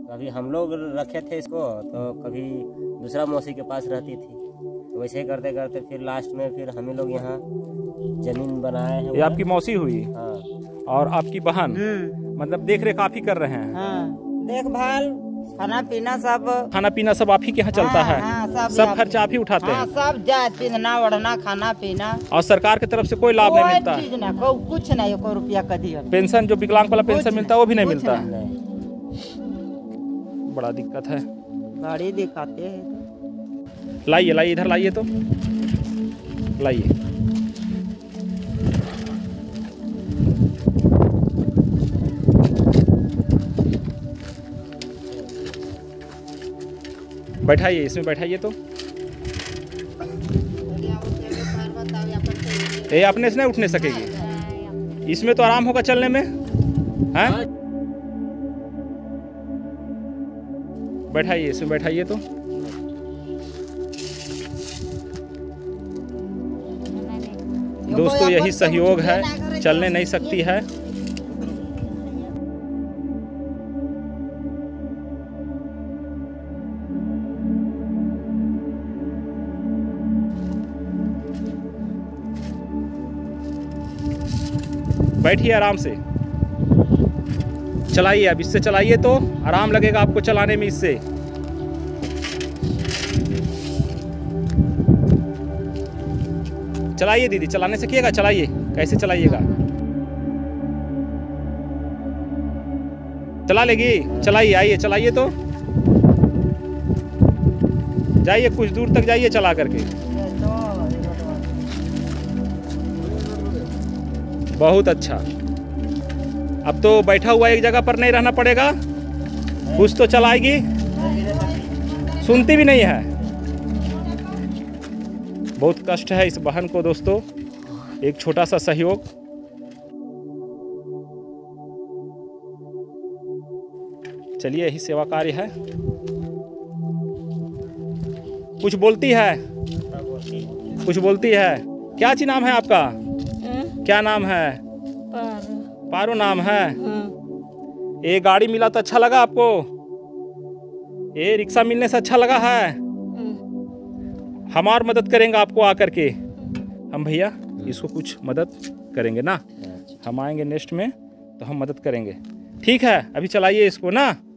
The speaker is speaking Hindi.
कभी हम लोग रखे थे इसको, तो कभी दूसरा मौसी के पास रहती थी, तो वैसे ही करते करते फिर लास्ट में फिर हम ही लोग यहाँ जमीन बनाए हैं। ये आपकी मौसी हुई? हाँ। और आपकी बहन? मतलब देख रेख आप ही कर रहे हैं? हाँ, देखभाल, खाना पीना सब। खाना पीना सब आप ही के यहाँ चलता है? हाँ, सब खर्चा आप ही उठाते हैं? सब जाए, पीना ओढ़ना खाना पीना। और सरकार की तरफ से कोई लाभ नहीं मिलता? कोई चीज ना, कुछ नहीं, कोई रुपया का दिया। पेंशन जो विकलांग वाला पेंशन मिलता है वो भी नहीं मिलता? बड़ा दिक्कत है। गाड़ी दिखाते हैं। लाइए लाइए, इधर लाइए, तो लाइए। बैठाइए, इसमें बैठाइए। तो ये अपने से नहीं उठने सकेगी? इसमें तो आराम होगा चलने में, हैं? बैठाइए, इसमें बैठाइए। तो दोस्तों यही सहयोग है, चलने नहीं सकती है। बैठिए आराम से, चलाइए। अब इससे चलाइए तो आराम लगेगा आपको चलाने में। इससे चलाइए दीदी, चलाने सीखिएगा, चलाइए। कैसे चलाइएगा? चला लेगी? चलाइए, आइए चलाइए। तो जाइए, कुछ दूर तक जाइए चला करके। बहुत अच्छा। अब तो बैठा हुआ एक जगह पर नहीं रहना पड़ेगा, कुछ तो चलाएगी। सुनती भी नहीं है। बहुत कष्ट है इस बहन को दोस्तों। एक छोटा सा सहयोग। चलिए, यही सेवा कार्य है। कुछ बोलती है? कुछ बोलती है? क्या जी नाम है आपका? क्या नाम है? पारो नाम है। ये गाड़ी मिला तो अच्छा लगा आपको? ये रिक्शा मिलने से अच्छा लगा है? हमारी मदद करेंगे आपको आकर के हम भैया, इसको कुछ मदद करेंगे ना। हम आएंगे नेक्स्ट में तो हम मदद करेंगे। ठीक है, अभी चलाइए इसको ना।